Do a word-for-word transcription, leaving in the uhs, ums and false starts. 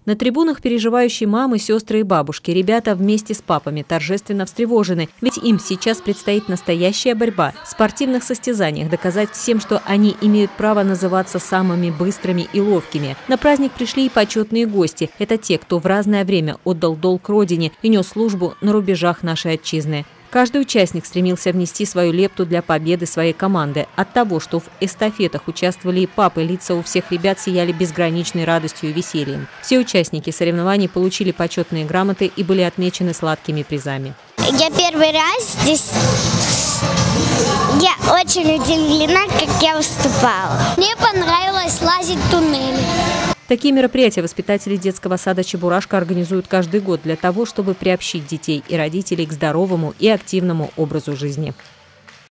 На трибунах переживающие мамы, сестры и бабушки. Ребята вместе с папами торжественно встревожены, ведь им сейчас предстоит настоящая борьба. В спортивных состязаниях доказать всем, что они имеют право называться самыми быстрыми и ловкими. На праздник пришли и почетные гости. Это те, кто в разное время отдал долг родине и нес службу на рубежах нашей отчизны. Каждый участник стремился внести свою лепту для победы своей команды. От того, что в эстафетах участвовали и папы, лица у всех ребят сияли безграничной радостью и весельем. Все участники соревнований получили почетные грамоты и были отмечены сладкими призами. Я первый раз здесь. Я очень удивлена, как я выступала. Мне понравилось лазить в туннели. Такие мероприятия воспитатели детского сада «Чебурашка» организуют каждый год для того, чтобы приобщить детей и родителей к здоровому и активному образу жизни.